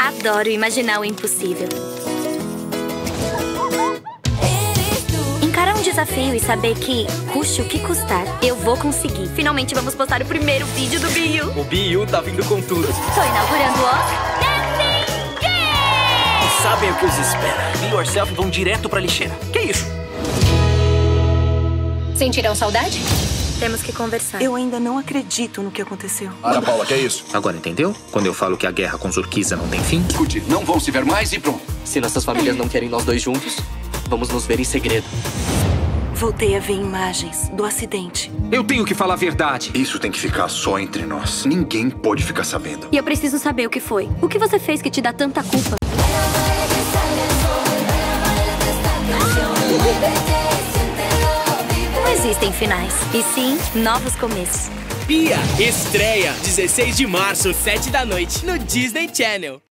Adoro imaginar o impossível. Encarar um desafio e saber que, custe o que custar, eu vou conseguir. Finalmente vamos postar o primeiro vídeo do BU. O BU tá vindo com tudo. Tô inaugurando o Dancing Game! E sabem o que os espera? Be Yourself vão direto pra lixeira. Que isso? Sentiram saudade? Temos que conversar. Eu ainda não acredito no que aconteceu. Ana Paula, que é isso? Agora entendeu? Quando eu falo que a guerra com Zurquiza não tem fim? Escute, não vão se ver mais e pronto. Se nossas famílias não querem nós dois juntos, vamos nos ver em segredo. Voltei a ver imagens do acidente. Eu tenho que falar a verdade. Isso tem que ficar só entre nós. Ninguém pode ficar sabendo. E eu preciso saber o que foi. O que você fez que te dá tanta culpa? Não existem finais, e sim novos começos. Pia estreia 16 de março, 7 da noite, no Disney Channel.